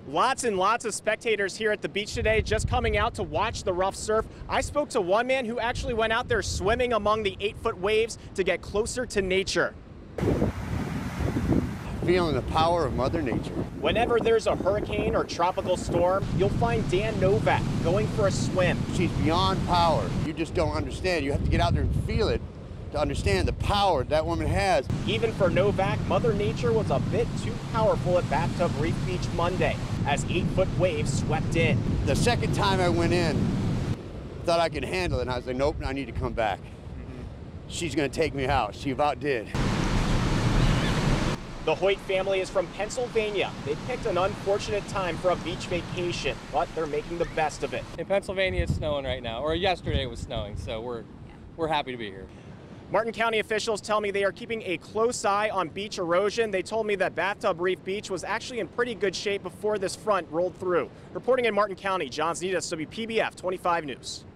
Lots and lots of spectators here at the beach today just coming out to watch the rough surf. I spoke to one man who actually went out there swimming among the 8-foot waves to get closer to nature. Feeling the power of Mother Nature. Whenever there's a hurricane or tropical storm, you'll find Dan Novak going for a swim. She's beyond power. You just don't understand. You have to get out there and feel it to understand the power that woman has. Even for Novak, Mother Nature was a bit too powerful at Bathtub Reef Beach Monday as 8-foot waves swept in. The second time I went in, thought I could handle it, and I was like, nope, I need to come back. She's gonna take me out. She about did. The Hoyt family is from Pennsylvania. They picked an unfortunate time for a beach vacation, but they're making the best of it. In Pennsylvania, it's snowing right now, or yesterday it was snowing, so we're happy to be here. Martin County officials tell me they are keeping a close eye on beach erosion. They told me that Bathtub Reef Beach was actually in pretty good shape before this front rolled through. Reporting in Martin County, John Znitas, WPBF 25 News.